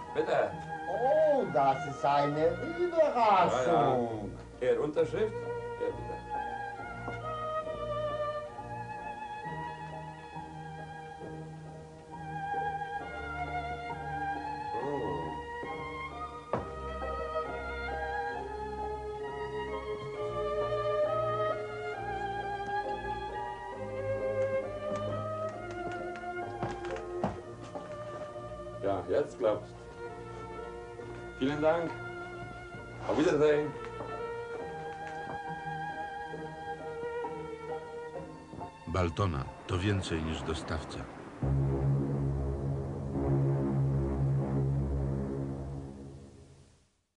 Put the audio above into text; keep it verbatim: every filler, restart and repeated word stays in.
Bitte. Oh, das ist eine Überraschung. Ja, ja. Er Unterschrift? Ja, bitte. Ja, jetzt klappt's. Vielen Dank. Auf Wiedersehen. Baltona to więcej niż dostawca.